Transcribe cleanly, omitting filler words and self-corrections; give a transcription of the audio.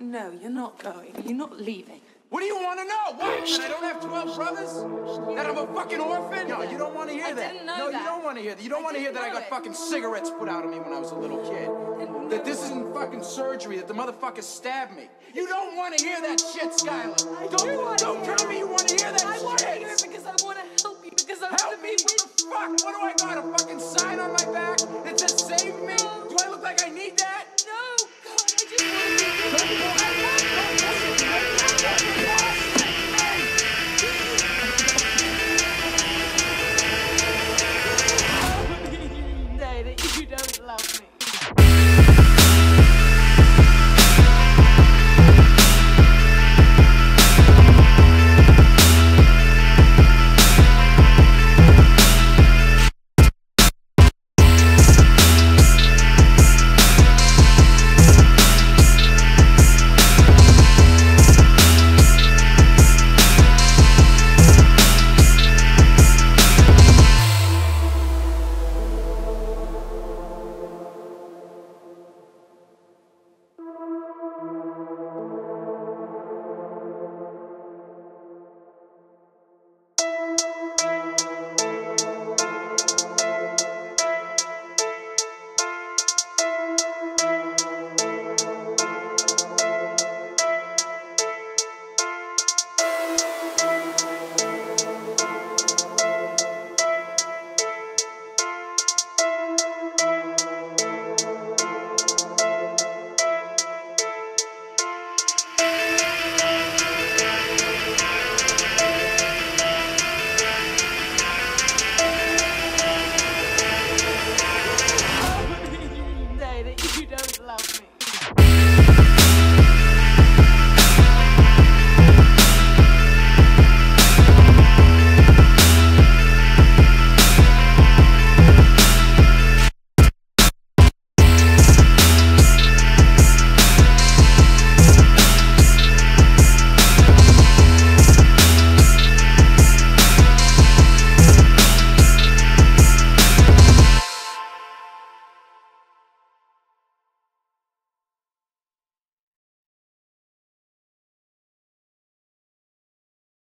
No, you're not going. You're not leaving. What do you want to know? What? That I don't have 12 brothers? That I'm a fucking orphan? No, you don't want to hear that. I didn't know no, that. You don't want to hear that. You don't want to hear that I got fucking cigarettes put out of me when I was a little kid. That this isn't fucking surgery, that the motherfucker stabbed me. You don't want to hear that shit, Skylar. Don't tell me you want to hear that shit. I want to hear it because I want to help you, because I want Help to me? be with What the fuck? What do I got? A fucking sign on my back that says save me? Do I look like I need that?